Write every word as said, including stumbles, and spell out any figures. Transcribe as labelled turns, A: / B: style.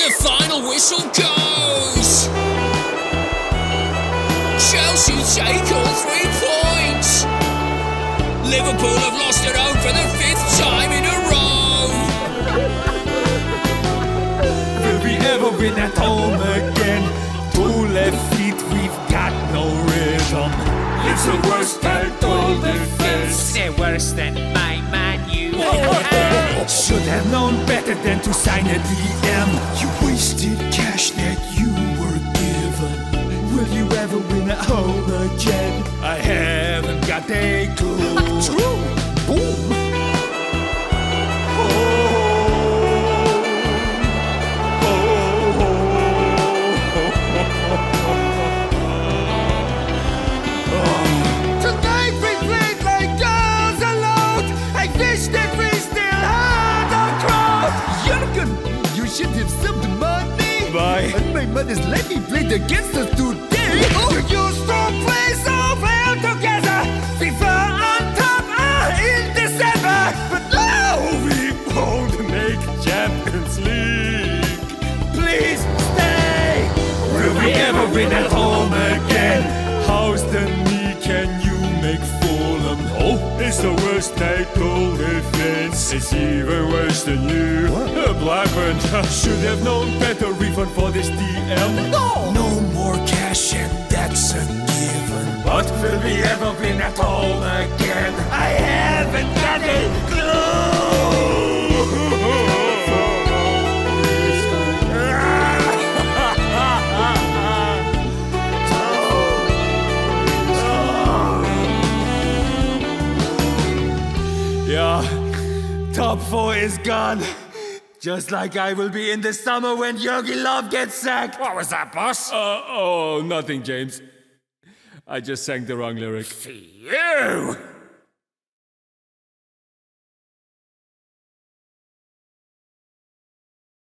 A: the final whistle goes. Chelsea take all three points. Liverpool have lost at home for the fifth time in a row.
B: Will we ever win at home again? Two left feet, we've got no rhythm. It's the worst title defense.
C: They're worse than my Man U.
B: Should have known better than to sign a D M. You wasted cash that you were given. Will you ever win at home again? I haven't got a clue. True. Boom.
D: Tonight we played like girls alone. I wish that we still had a crowd. Jürgen, you should have some money.
B: Bye.
D: And my mother's levy played against us today. Oh. You used to play so well together. We were on top uh, in December. But now
B: We won't make Champions League. Please stay. Will we ever win at home again? How's the knee? Can you make Fulham? Oh, it's the worst title defense. It's even worse than you. What? Blackburn should have known better. Refund for this D M.
D: No.
B: No more cash, and that's a given. But will we ever win at home again? I haven't got a clue. Yeah, top four is gone. Just like I will be in the summer when Jürgen Love gets sacked.
C: What was that, boss?
B: Uh, oh, nothing, James. I just sang the wrong lyric.
C: You!